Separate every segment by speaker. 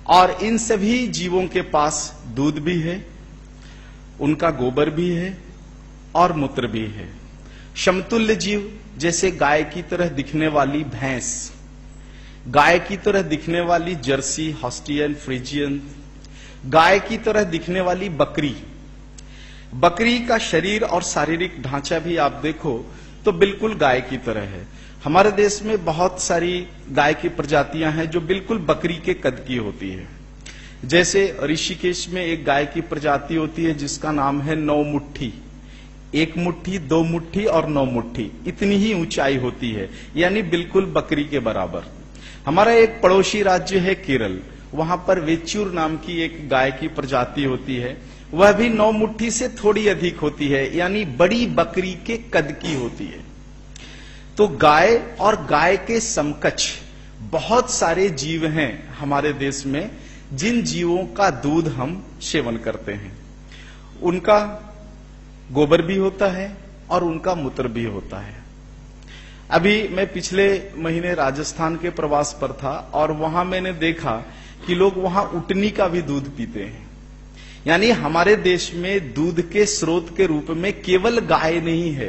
Speaker 1: और इन सभी जीवों के पास दूध भी है, उनका गोबर भी है और मूत्र भी है। समतुल्य जीव जैसे गाय की तरह दिखने वाली भैंस, गाय की तरह दिखने वाली जर्सी, हॉस्टियन, फ्रीजियन, गाय की तरह दिखने वाली बकरी। बकरी का शरीर और शारीरिक ढांचा भी आप देखो तो बिल्कुल गाय की तरह है। हमारे देश में बहुत सारी गाय की प्रजातियां हैं जो बिल्कुल बकरी के कद की होती है। जैसे ऋषिकेश में एक गाय की प्रजाति होती है जिसका नाम है 9 मुट्ठी। 1 मुट्ठी, 2 मुट्ठी और 9 मुट्ठी, इतनी ही ऊंचाई होती है, यानी बिल्कुल बकरी के बराबर। हमारा एक पड़ोसी राज्य है केरल, वहां पर वेच्चूर नाम की एक गाय की प्रजाति होती है, वह भी 9 मुट्ठी से थोड़ी अधिक होती है, यानी बड़ी बकरी के कद की होती है। तो गाय और गाय के समकक्ष बहुत सारे जीव हैं हमारे देश में, जिन जीवों का दूध हम सेवन करते हैं। उनका गोबर भी होता है और उनका मूत्र भी होता है। अभी मैं पिछले महीने राजस्थान के प्रवास पर था और वहां मैंने देखा कि लोग वहां उटनी का भी दूध पीते हैं। यानी हमारे देश में दूध के स्रोत के रूप में केवल गाय नहीं है,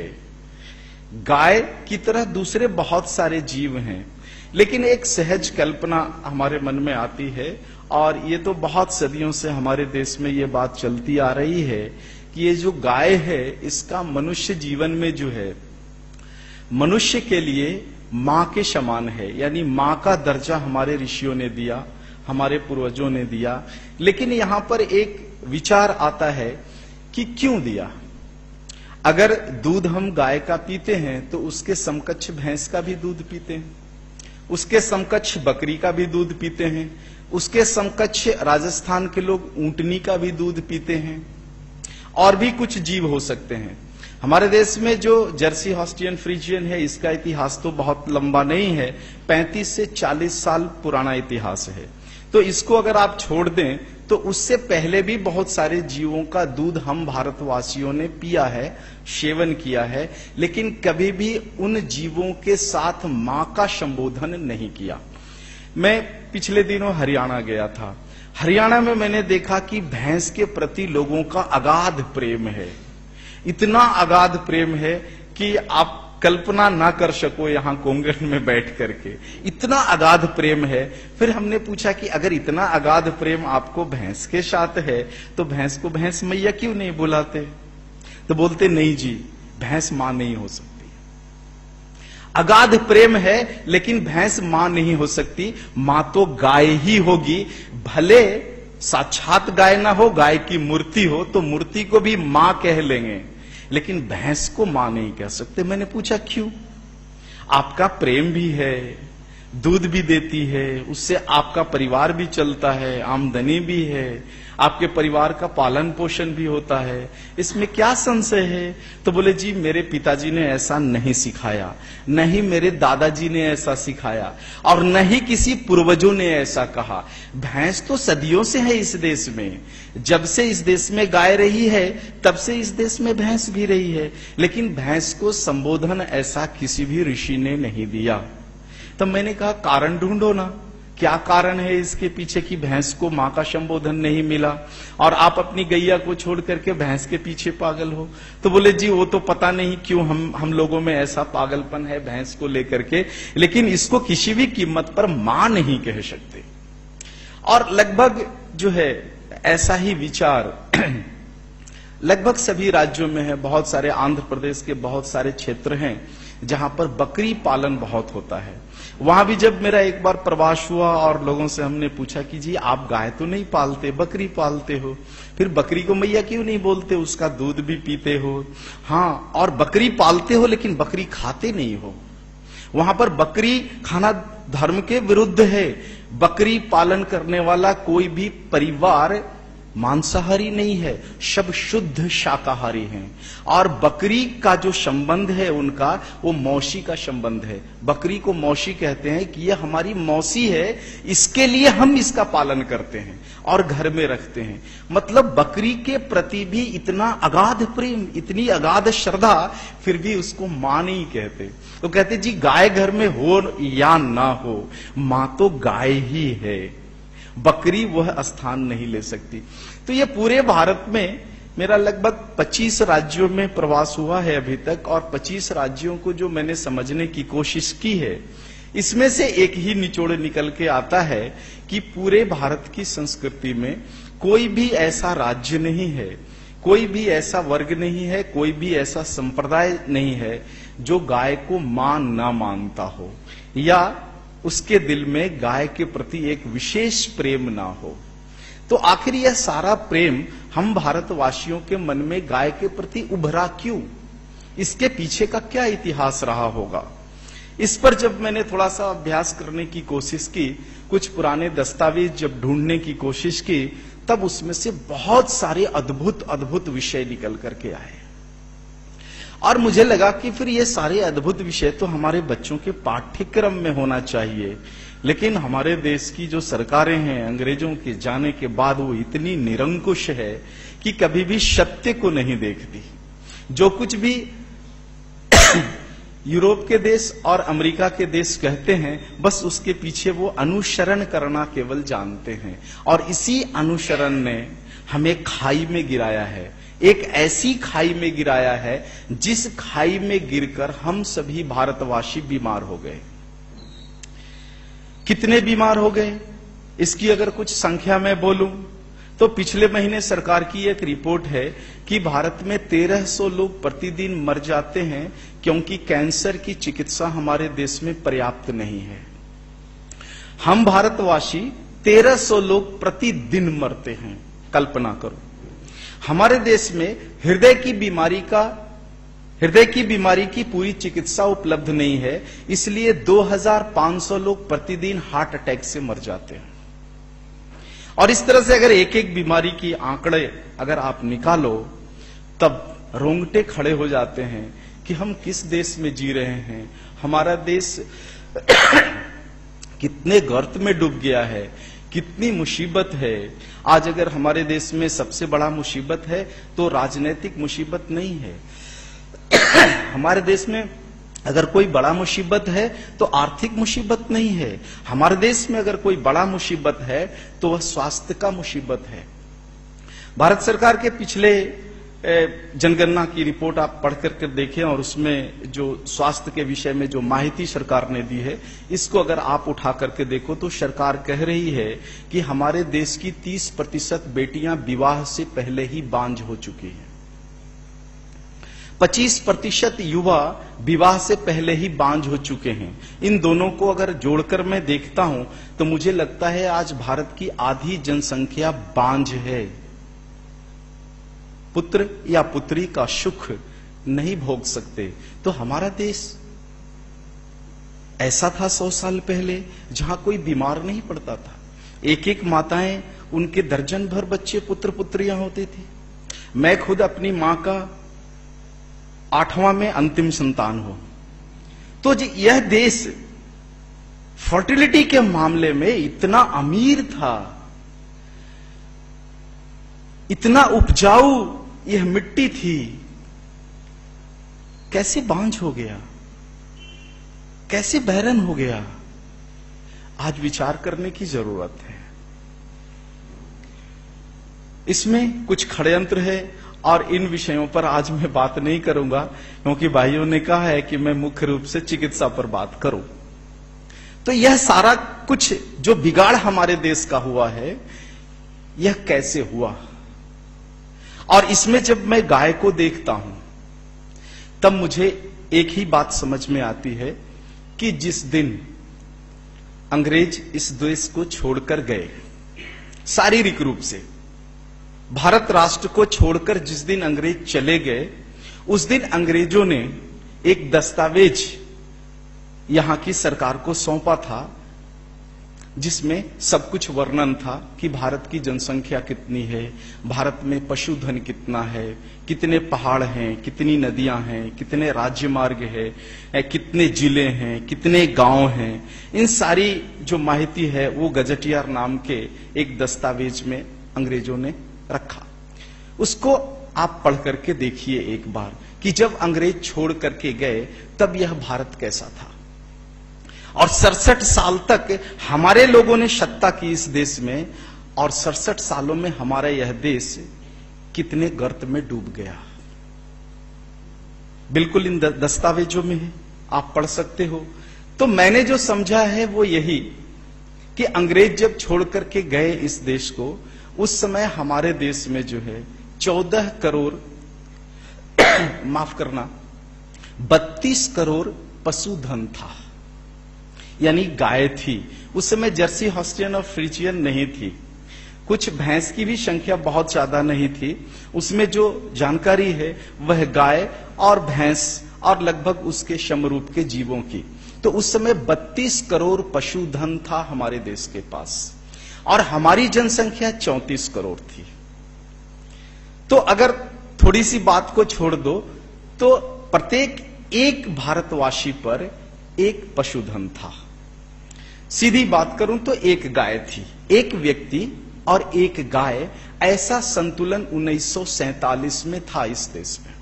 Speaker 1: गाय की तरह दूसरे बहुत सारे जीव हैं। लेकिन एक सहज कल्पना हमारे मन में आती है, और ये तो बहुत सदियों से हमारे देश में ये बात चलती आ रही है कि ये जो गाय है इसका मनुष्य जीवन में जो है, मनुष्य के लिए मां के समान है। यानी मां का दर्जा हमारे ऋषियों ने दिया, हमारे पूर्वजों ने दिया। लेकिन यहां पर एक विचार आता है कि क्यों दिया। अगर दूध हम गाय का पीते हैं तो उसके समकक्ष भैंस का भी दूध पीते हैं, उसके समकक्ष बकरी का भी दूध पीते हैं, उसके समकक्ष राजस्थान के लोग ऊंटनी का भी दूध पीते हैं, और भी कुछ जीव हो सकते हैं। हमारे देश में जो जर्सी, हॉस्टियन, फ्रीजियन है, इसका इतिहास तो बहुत लंबा नहीं है, 35 से 40 साल पुराना इतिहास है। तो इसको अगर आप छोड़ दें तो उससे पहले भी बहुत सारे जीवों का दूध हम भारतवासियों ने पिया है, सेवन किया है, लेकिन कभी भी उन जीवों के साथ मां का संबोधन नहीं किया। मैं पिछले दिनों हरियाणा गया था। हरियाणा में मैंने देखा कि भैंस के प्रति लोगों का अगाध प्रेम है। इतना अगाध प्रेम है कि आप कल्पना ना कर सको यहां कोंगण में बैठ करके, इतना अगाध प्रेम है। फिर हमने पूछा कि अगर इतना अगाध प्रेम आपको भैंस के साथ है तो भैंस को भैंस मैया क्यों नहीं बुलाते? तो बोलते नहीं जी, भैंस मां नहीं हो सकती। अगाध प्रेम है लेकिन भैंस मां नहीं हो सकती, मां तो गाय ही होगी। भले साक्षात गाय ना हो, गाय की मूर्ति हो तो मूर्ति को भी मां कह लेंगे, लेकिन भैंस को मां नहीं कह सकते। मैंने पूछा क्यों? आपका प्रेम भी है, दूध भी देती है, उससे आपका परिवार भी चलता है, आमदनी भी है, आपके परिवार का पालन पोषण भी होता है, इसमें क्या संशय है? तो बोले जी मेरे पिताजी ने ऐसा नहीं सिखाया, न ही मेरे दादाजी ने ऐसा सिखाया, और न ही किसी पूर्वजों ने ऐसा कहा। भैंस तो सदियों से है इस देश में, जब से इस देश में गाय रही है तब से इस देश में भैंस भी रही है, लेकिन भैंस को संबोधन ऐसा किसी भी ऋषि ने नहीं दिया। तब मैंने कहा कारण ढूंढो ना, क्या कारण है इसके पीछे कि भैंस को मां का संबोधन नहीं मिला और आप अपनी गैया को छोड़ करके भैंस के पीछे पागल हो? तो बोले जी वो तो पता नहीं क्यों हम लोगों में ऐसा पागलपन है भैंस को लेकर के, लेकिन इसको किसी भी कीमत पर मां नहीं कह सकते। और लगभग जो है ऐसा ही विचार लगभग सभी राज्यों में है। बहुत सारे आंध्र प्रदेश के बहुत सारे क्षेत्र हैं जहां पर बकरी पालन बहुत होता है। वहां भी जब मेरा एक बार प्रवास हुआ और लोगों से हमने पूछा कि जी आप गाय तो नहीं पालते, बकरी पालते हो, फिर बकरी को मैया क्यों नहीं बोलते? उसका दूध भी पीते हो, हाँ, और बकरी पालते हो लेकिन बकरी खाते नहीं हो। वहां पर बकरी खाना धर्म के विरुद्ध है। बकरी पालन करने वाला कोई भी परिवार मांसाहारी नहीं है, सब शुद्ध शाकाहारी हैं। और बकरी का जो संबंध है उनका, वो मौसी का संबंध है। बकरी को मौसी कहते हैं कि ये हमारी मौसी है, इसके लिए हम इसका पालन करते हैं और घर में रखते हैं। मतलब बकरी के प्रति भी इतना अगाध प्रेम, इतनी अगाध श्रद्धा, फिर भी उसको मां नहीं कहते। तो कहते जी गाय घर में हो या ना हो, मां तो गाय ही है। बकरी वह स्थान नहीं ले सकती। तो ये पूरे भारत में मेरा लगभग 25 राज्यों में प्रवास हुआ है अभी तक, और 25 राज्यों को जो मैंने समझने की कोशिश की है, इसमें से एक ही निचोड़ निकल के आता है कि पूरे भारत की संस्कृति में कोई भी ऐसा राज्य नहीं है, कोई भी ऐसा वर्ग नहीं है, कोई भी ऐसा संप्रदाय नहीं है जो गाय को मां ना मानता हो या उसके दिल में गाय के प्रति एक विशेष प्रेम ना हो। तो आखिर यह सारा प्रेम हम भारतवासियों के मन में गाय के प्रति उभरा क्यों? इसके पीछे का क्या इतिहास रहा होगा? इस पर जब मैंने थोड़ा सा अभ्यास करने की कोशिश की, कुछ पुराने दस्तावेज जब ढूंढने की कोशिश की, तब उसमें से बहुत सारे अद्भुत अद्भुत विषय निकल करके आए। और मुझे लगा कि फिर ये सारे अद्भुत विषय तो हमारे बच्चों के पाठ्यक्रम में होना चाहिए, लेकिन हमारे देश की जो सरकारें हैं, अंग्रेजों के जाने के बाद वो इतनी निरंकुश है कि कभी भी सत्य को नहीं देखती। जो कुछ भी यूरोप के देश और अमेरिका के देश कहते हैं, बस उसके पीछे वो अनुसरण करना केवल जानते हैं, और इसी अनुसरण ने हमें खाई में गिराया है। एक ऐसी खाई में गिराया है जिस खाई में गिरकर हम सभी भारतवासी बीमार हो गए। कितने बीमार हो गए, इसकी अगर कुछ संख्या में बोलूं तो पिछले महीने सरकार की एक रिपोर्ट है कि भारत में 1300 लोग प्रतिदिन मर जाते हैं क्योंकि कैंसर की चिकित्सा हमारे देश में पर्याप्त नहीं है। हम भारतवासी 1300 लोग प्रतिदिन मरते हैं। कल्पना करो, हमारे देश में हृदय की बीमारी की पूरी चिकित्सा उपलब्ध नहीं है, इसलिए 2500 लोग प्रतिदिन हार्ट अटैक से मर जाते हैं। और इस तरह से अगर एक एक बीमारी की आंकड़े अगर आप निकालो, तब रोंगटे खड़े हो जाते हैं कि हम किस देश में जी रहे हैं। हमारा देश कितने गर्त में डूब गया है, कितनी मुसीबत है। आज अगर हमारे देश में सबसे बड़ा मुसीबत है तो राजनीतिक मुसीबत नहीं है। हमारे देश में अगर कोई बड़ा मुसीबत है तो आर्थिक मुसीबत नहीं है। हमारे देश में अगर कोई बड़ा मुसीबत है तो वह स्वास्थ्य का मुसीबत है। भारत सरकार के पिछले जनगणना की रिपोर्ट आप पढ़ करके देखें, और उसमें जो स्वास्थ्य के विषय में जो माहिती सरकार ने दी है, इसको अगर आप उठा करके देखो तो सरकार कह रही है कि हमारे देश की 30% बेटियां विवाह से पहले ही बांझ हो चुकी हैं। 25% युवा विवाह से पहले ही बांझ हो चुके हैं। इन दोनों को अगर जोड़कर मैं देखता हूं तो मुझे लगता है आज भारत की आधी जनसंख्या बांझ है। पुत्र या पुत्री का सुख नहीं भोग सकते। तो हमारा देश ऐसा था 100 साल पहले जहां कोई बीमार नहीं पड़ता था। एक एक माताएं, उनके दर्जन भर बच्चे पुत्र पुत्रियां होते थे। मैं खुद अपनी मां का 8वां में अंतिम संतान हूं। तो यह देश फर्टिलिटी के मामले में इतना अमीर था, इतना उपजाऊ यह मिट्टी थी, कैसे बांझ हो गया, कैसे बहरन हो गया? आज विचार करने की जरूरत है। इसमें कुछ षड्यंत्र है और इन विषयों पर आज मैं बात नहीं करूंगा, क्योंकि भाइयों ने कहा है कि मैं मुख्य रूप से चिकित्सा पर बात करूं। तो यह सारा कुछ जो बिगाड़ हमारे देश का हुआ है, यह कैसे हुआ? और इसमें जब मैं गाय को देखता हूं तब मुझे एक ही बात समझ में आती है कि जिस दिन अंग्रेज इस देश को छोड़कर गए, शारीरिक रूप से भारत राष्ट्र को छोड़कर जिस दिन अंग्रेज चले गए, उस दिन अंग्रेजों ने एक दस्तावेज यहां की सरकार को सौंपा था, जिसमें सब कुछ वर्णन था कि भारत की जनसंख्या कितनी है, भारत में पशुधन कितना है, कितने पहाड़ हैं, कितनी नदियां हैं, कितने राज्य मार्ग है, कितने जिले हैं, कितने गांव हैं। इन सारी जो माहिती है वो गजटियर नाम के एक दस्तावेज में अंग्रेजों ने रखा। उसको आप पढ़ करके देखिए एक बार कि जब अंग्रेज छोड़ करके गए तब यह भारत कैसा था। और 67 साल तक हमारे लोगों ने सत्ता की इस देश में, और 67 सालों में हमारा यह देश कितने गर्त में डूब गया। बिल्कुल इन दस्तावेजों में है, आप पढ़ सकते हो। तो मैंने जो समझा है वो यही कि अंग्रेज जब छोड़ करके गए इस देश को, उस समय हमारे देश में जो है 14 करोड़ माफ करना 32 करोड़ पशुधन था, यानी गाय थी। उस समय जर्सी हॉस्टियन और फ्रीजियन नहीं थी। कुछ भैंस की भी संख्या बहुत ज्यादा नहीं थी। उसमें जो जानकारी है वह गाय और भैंस और लगभग उसके समरूप के जीवों की। तो उस समय 32 करोड़ पशुधन था हमारे देश के पास, और हमारी जनसंख्या 34 करोड़ थी। तो अगर थोड़ी सी बात को छोड़ दो तो प्रत्येक एक भारतवासी पर एक पशुधन था। सीधी बात करूं तो एक गाय थी, एक व्यक्ति और एक गाय, ऐसा संतुलन 1947 में था इस देश में।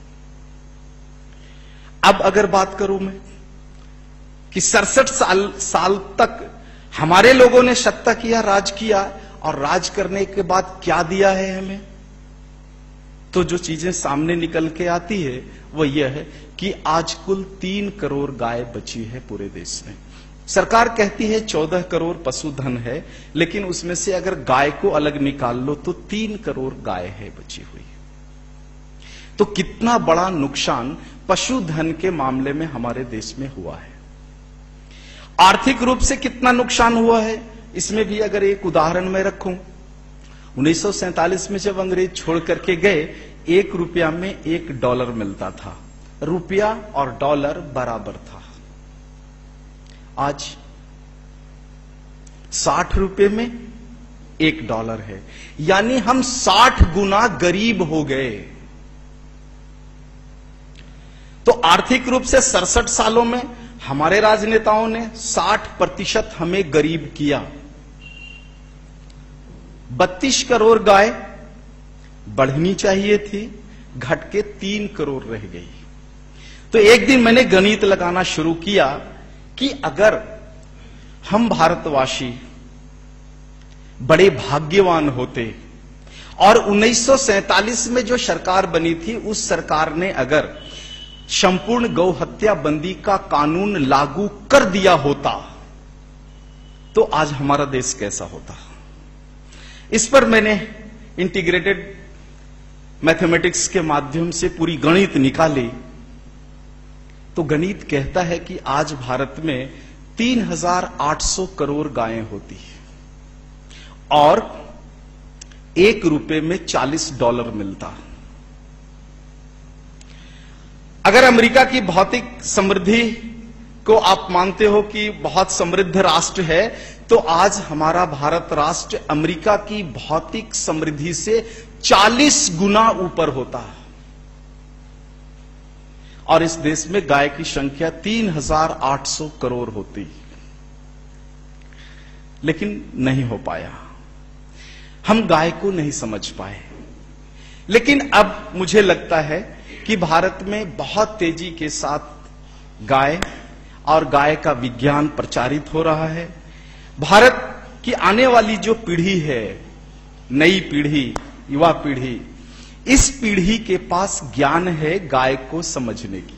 Speaker 1: अब अगर बात करूं मैं कि 67 साल तक हमारे लोगों ने सत्ता किया, राज किया, और राज करने के बाद क्या दिया है हमें, तो जो चीजें सामने निकल के आती है वो यह है कि आज कुल 3 करोड़ गाय बची है पूरे देश में। सरकार कहती है 14 करोड़ पशुधन है, लेकिन उसमें से अगर गाय को अलग निकाल लो तो 3 करोड़ गाय है बची हुई। तो कितना बड़ा नुकसान पशुधन के मामले में हमारे देश में हुआ है। आर्थिक रूप से कितना नुकसान हुआ है, इसमें भी अगर एक उदाहरण मैं रखूं, 1947 में जब अंग्रेज छोड़ करके गए, 1 रुपया में $1 मिलता था। रुपया और डॉलर बराबर था। आज 60 रुपए में $1 है, यानी हम 60 गुना गरीब हो गए। तो आर्थिक रूप से 67 सालों में हमारे राजनेताओं ने 60% हमें गरीब किया। 32 करोड़ गाय बढ़नी चाहिए थी, घट के 3 करोड़ रह गई। तो एक दिन मैंने गणित लगाना शुरू किया कि अगर हम भारतवासी बड़े भाग्यवान होते और 1947 में जो सरकार बनी थी, उस सरकार ने अगर संपूर्ण गौ हत्या बंदी का कानून लागू कर दिया होता तो आज हमारा देश कैसा होता। इस पर मैंने इंटीग्रेटेड मैथमेटिक्स के माध्यम से पूरी गणित निकाली। तो गणित कहता है कि आज भारत में 3800 करोड़ गायें होती है और 1 रुपए में $40 मिलता। अगर अमेरिका की भौतिक समृद्धि को आप मानते हो कि बहुत समृद्ध राष्ट्र है, तो आज हमारा भारत राष्ट्र अमेरिका की भौतिक समृद्धि से 40 गुना ऊपर होता है। और इस देश में गाय की संख्या 3800 करोड़ होती, लेकिन नहीं हो पाया। हम गाय को नहीं समझ पाए। लेकिन अब मुझे लगता है कि भारत में बहुत तेजी के साथ गाय और गाय का विज्ञान प्रचारित हो रहा है। भारत की आने वाली जो पीढ़ी है, नई पीढ़ी, युवा पीढ़ी, इस पीढ़ी के पास ज्ञान है गाय को समझने की।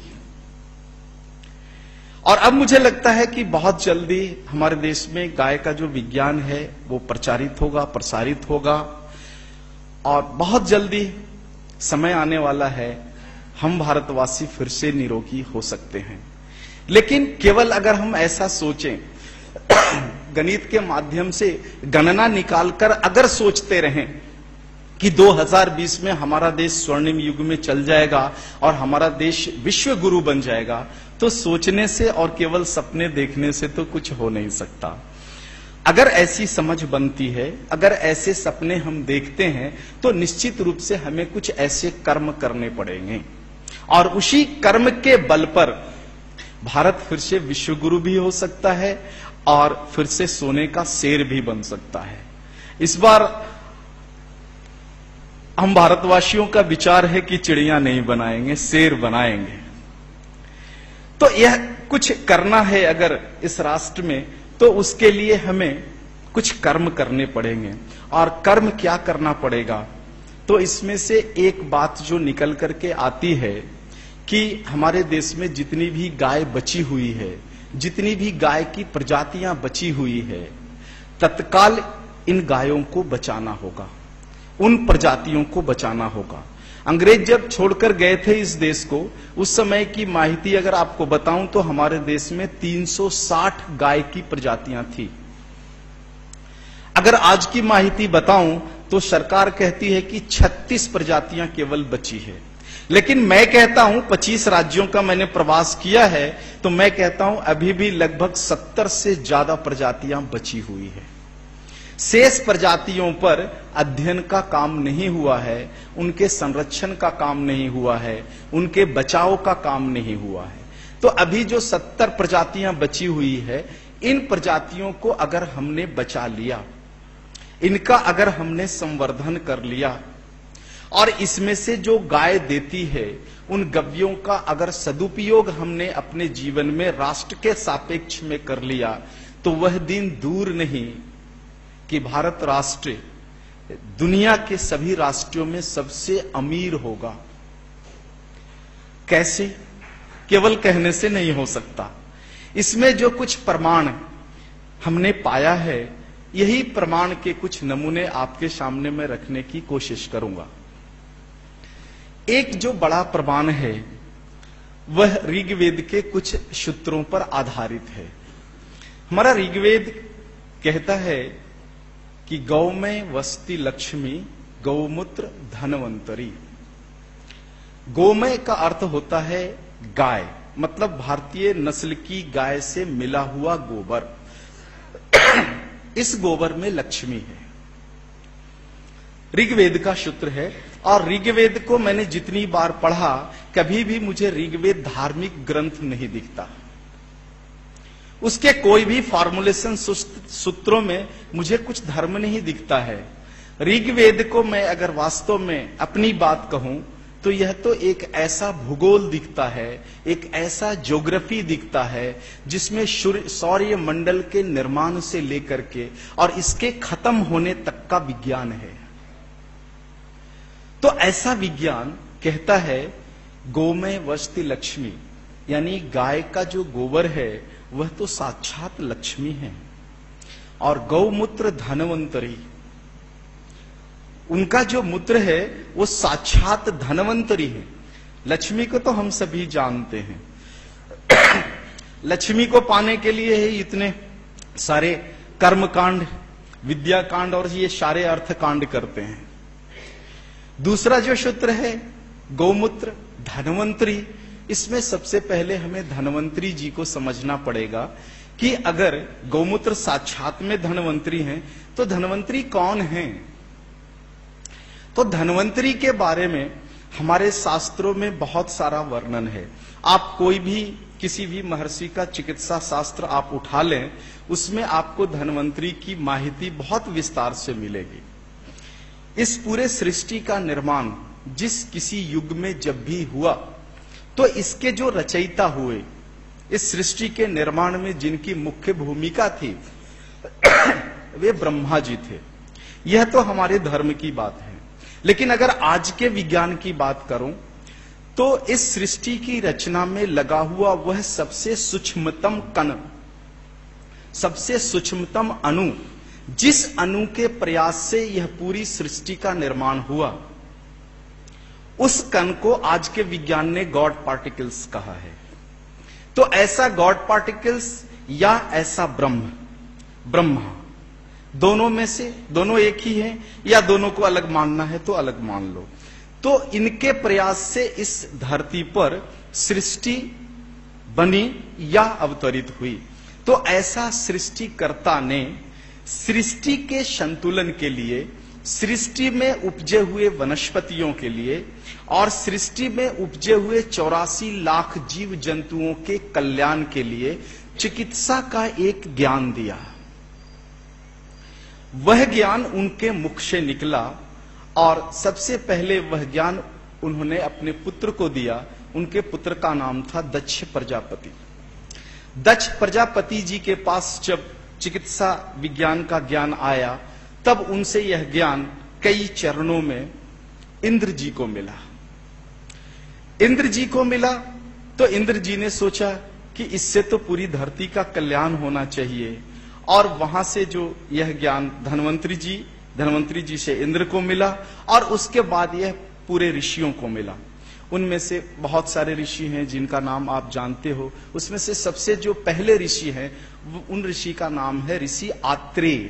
Speaker 1: और अब मुझे लगता है कि बहुत जल्दी हमारे देश में गाय का जो विज्ञान है वो प्रचारित होगा, प्रसारित होगा, और बहुत जल्दी समय आने वाला है हम भारतवासी फिर से निरोगी हो सकते हैं। लेकिन केवल अगर हम ऐसा सोचें, गणित के माध्यम से गणना निकालकर अगर सोचते रहें कि 2020 में हमारा देश स्वर्णिम युग में चल जाएगा और हमारा देश विश्व गुरु बन जाएगा, तो सोचने से और केवल सपने देखने से तो कुछ हो नहीं सकता। अगर ऐसी समझ बनती है, अगर ऐसे सपने हम देखते हैं, तो निश्चित रूप से हमें कुछ ऐसे कर्म करने पड़ेंगे, और उसी कर्म के बल पर भारत फिर से विश्व गुरु भी हो सकता है और फिर से सोने का शेर भी बन सकता है। इस बार हम भारतवासियों का विचार है कि चिड़िया नहीं बनाएंगे, शेर बनाएंगे। तो यह कुछ करना है अगर इस राष्ट्र में, तो उसके लिए हमें कुछ कर्म करने पड़ेंगे। और कर्म क्या करना पड़ेगा, तो इसमें से एक बात जो निकल करके आती है कि हमारे देश में जितनी भी गाय बची हुई है, जितनी भी गाय की प्रजातियां बची हुई है, तत्काल इन गायों को बचाना होगा, उन प्रजातियों को बचाना होगा। अंग्रेज जब छोड़कर गए थे इस देश को, उस समय की माहिती अगर आपको बताऊं तो हमारे देश में 360 गाय की प्रजातियां थी। अगर आज की माहिती बताऊं तो सरकार कहती है कि 36 प्रजातियां केवल बची है। लेकिन मैं कहता हूं, 25 राज्यों का मैंने प्रवास किया है, तो मैं कहता हूं अभी भी लगभग 70 से ज्यादा प्रजातियां बची हुई है। शेष प्रजातियों पर अध्ययन का काम नहीं हुआ है, उनके संरक्षण का काम नहीं हुआ है, उनके बचाव का काम नहीं हुआ है। तो अभी जो 70 प्रजातियां बची हुई है, इन प्रजातियों को अगर हमने बचा लिया, इनका अगर हमने संवर्धन कर लिया, और इसमें से जो गाय देती है उन गव्यों का अगर सदुपयोग हमने अपने जीवन में राष्ट्र के सापेक्ष में कर लिया, तो वह दिन दूर नहीं कि भारत राष्ट्र दुनिया के सभी राष्ट्रों में सबसे अमीर होगा। कैसे? केवल कहने से नहीं हो सकता। इसमें जो कुछ प्रमाण हमने पाया है, यही प्रमाण के कुछ नमूने आपके सामने में रखने की कोशिश करूंगा। एक जो बड़ा प्रमाण है वह ऋग्वेद के कुछ सूत्रों पर आधारित है। हमारा ऋग्वेद कहता है कि गौ में वसती लक्ष्मी, गौमूत्र धनवंतरी। गोमय का अर्थ होता है गाय, मतलब भारतीय नस्ल की गाय से मिला हुआ गोबर। इस गोबर में लक्ष्मी है, ऋग्वेद का सूत्र है। और ऋग्वेद को मैंने जितनी बार पढ़ा, कभी भी मुझे ऋग्वेद धार्मिक ग्रंथ नहीं दिखता। उसके कोई भी फॉर्मुलेशन सूत्रों में मुझे कुछ धर्म नहीं दिखता है। ऋग्वेद को मैं अगर वास्तव में अपनी बात कहूं तो यह तो एक ऐसा भूगोल दिखता है, एक ऐसा ज्योग्राफी दिखता है जिसमें सौर्य मंडल के निर्माण से लेकर के और इसके खत्म होने तक का विज्ञान है। तो ऐसा विज्ञान कहता है गोमय वसती लक्ष्मी, यानी गाय का जो गोबर है वह तो साक्षात लक्ष्मी है। और गौमूत्र धनवंतरी, उनका जो मूत्र है वो साक्षात धनवंतरी है। लक्ष्मी को तो हम सभी जानते हैं। लक्ष्मी को पाने के लिए ही इतने सारे कर्मकांड, विद्याकांड और ये सारे अर्थकांड करते हैं। दूसरा जो सूत्र है गौमूत्र धनवंतरी, इसमें सबसे पहले हमें धनवंतरी जी को समझना पड़ेगा कि अगर गौमूत्र साक्षात में धनवंतरी हैं, तो धनवंतरी कौन हैं? तो धनवंतरी के बारे में हमारे शास्त्रों में बहुत सारा वर्णन है। आप कोई भी किसी भी महर्षि का चिकित्सा शास्त्र आप उठा लें, उसमें आपको धनवंतरी की माहिती बहुत विस्तार से मिलेगी। इस पूरे सृष्टि का निर्माण जिस किसी युग में जब भी हुआ, तो इसके जो रचयिता हुए, इस सृष्टि के निर्माण में जिनकी मुख्य भूमिका थी वे ब्रह्मा जी थे। यह तो हमारे धर्म की बात है। लेकिन अगर आज के विज्ञान की बात करूं तो इस सृष्टि की रचना में लगा हुआ वह सबसे सूक्ष्मतम कण, सबसे सूक्ष्मतम अणु, जिस अणु के प्रयास से यह पूरी सृष्टि का निर्माण हुआ, उस कण को आज के विज्ञान ने गॉड पार्टिकल्स कहा है। तो ऐसा गॉड पार्टिकल्स या ऐसा ब्रह्मा, दोनों में से दोनों एक ही हैं, या दोनों को अलग मानना है तो अलग मान लो। तो इनके प्रयास से इस धरती पर सृष्टि बनी या अवतरित हुई। तो ऐसा सृष्टिकर्ता ने सृष्टि के संतुलन के लिए, सृष्टि में उपजे हुए वनस्पतियों के लिए और सृष्टि में उपजे हुए 84 लाख जीव जंतुओं के कल्याण के लिए चिकित्सा का एक ज्ञान दिया। वह ज्ञान उनके मुख से निकला और सबसे पहले वह ज्ञान उन्होंने अपने पुत्र को दिया। उनके पुत्र का नाम था दक्ष प्रजापति। दक्ष प्रजापति जी के पास जब चिकित्सा विज्ञान का ज्ञान आया, तब उनसे यह ज्ञान कई चरणों में इंद्र जी को मिला। इंद्र जी को मिला तो इंद्र जी ने सोचा कि इससे तो पूरी धरती का कल्याण होना चाहिए, और वहां से जो यह ज्ञान धन्वंतरी जी से इंद्र को मिला, और उसके बाद यह पूरे ऋषियों को मिला। उनमें से बहुत सारे ऋषि हैं जिनका नाम आप जानते हो। उसमें से सबसे जो पहले ऋषि हैं, उन ऋषि का नाम है ऋषि आत्रेय।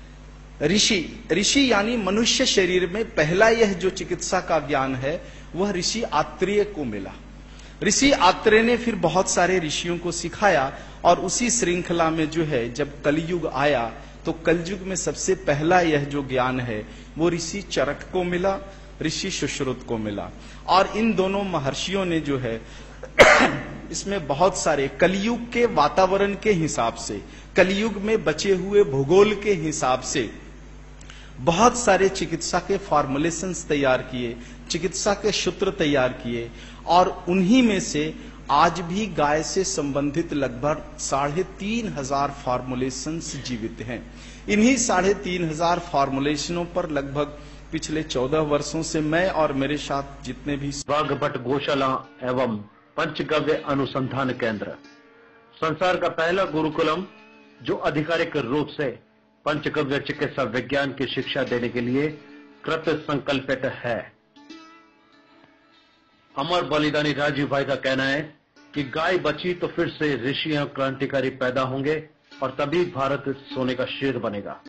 Speaker 1: ऋषि यानी मनुष्य शरीर में पहला यह जो चिकित्सा का ज्ञान है, वह ऋषि आत्रेय को मिला। ऋषि आत्रेय ने फिर बहुत सारे ऋषियों को सिखाया, और उसी श्रृंखला में जो है, जब कलयुग आया तो कलयुग में सबसे पहला यह जो ज्ञान है वो ऋषि चरक को मिला, ऋषि सुश्रुत को मिला। और इन दोनों महर्षियों ने जो है इसमें बहुत सारे कलयुग के वातावरण के हिसाब से, कलयुग में बचे हुए भूगोल के हिसाब से बहुत सारे चिकित्सा के फॉर्मुलेशंस तैयार किए, चिकित्सा के सूत्र तैयार किए, और उन्हीं में से आज भी गाय से संबंधित लगभग 3,500 फॉर्मुलेशंस जीवित हैं। इन्हीं 3,500 फॉर्मुलेशनों पर लगभग पिछले 14 वर्षों से मैं और मेरे साथ जितने भी
Speaker 2: वाघभट गौशाला एवं पंचगव्य अनुसंधान केंद्र संसार का पहला गुरुकुलम जो आधिकारिक रूप से पंचगव्य चिकित्सा विज्ञान की शिक्षा देने के लिए कृत संकल्पित है। अमर बलिदानी राजीव भाई का कहना है कि गाय बची तो फिर से ऋषि क्रांतिकारी पैदा होंगे और तभी भारत सोने का शेर बनेगा।